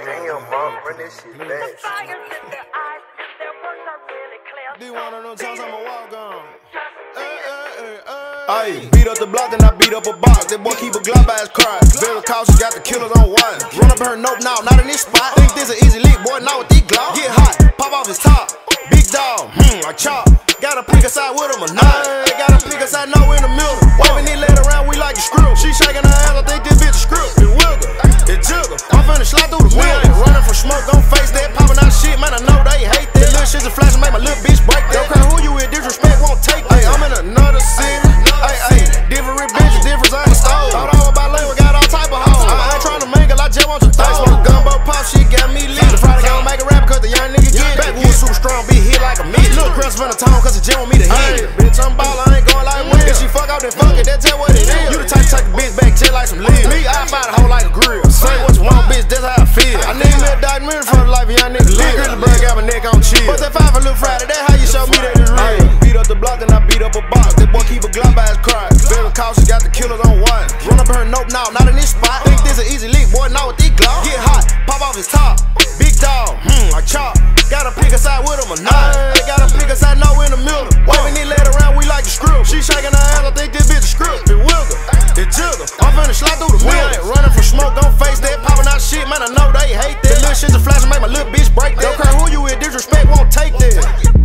Damn, bro, run this shit back. D one of them times I'ma walk on. Ayy, beat up the block and I beat up a box. That boy keep a Glock by his crotch. Very cautious, got the killers on watch. Run up her, nope, now, not in this spot. Think this an easy leak, boy, not with these Glock. Get hot, pop off his top. Big dog, like chop. Gotta pick a side with him or not. They gotta pick a side, no in the middle. Waving these legs around, we like a screw. She shaking her ass, I think this bitch a screw. It wiggle, it jiggle. I'm finna slide through the wheel. Ain't running from smoke, gon' face that. Popping out shit, man, I know they hate that. Little shit's a flash and make my little bitch break that. Don't care who you with, disrespect won't take that. I'm in another city. Different bitches, different on the stove. Thought all about label, got all type of hoes. I ain't tryna mingle, I just want to throw. Smoke gumbo pop, shit got me lit. Lil Friday gon' make a rapper cause the young nigga get it. Backwood super strong, be hit like a midget. Little Chris from the town cause the gym want me to hit it. Bitch, I'm ballin', I ain't going like Will. If she fuck out, then fuck it, that's just what it is. You the type to take a bitch back just like some leaves. Me, I fight a hoe like a grill. Say what you want, bitch, that's how I feel. I need me a documentary for the life of young nigga live. Grizzly bird got my neck on chill. But that 5 for Lil Friday, that's how you show me that it's real. Beat up the block and I beat up a box. That boy keep a Glock by his crotch. Very cautious, got the killers on watch. Run up her, nope, now, not in this spot. Think this an easy leak, boy, not with these Glock. Get hot, pop off his top. Big dog, like chop. Gotta pick a side with him or not. They gotta pick a side, no in the middle. Waving these legs around, we like a screw. She shaking her ass, I think this bitch a screw. It wiggle, it jiggle. I'm finna slide through the wheel. Ain't running from smoke, gon' face that. Popping out shit, man, I know they hate that. Little shit's a flash and make my little bitch break that. Don't care who you with, disrespect won't take that.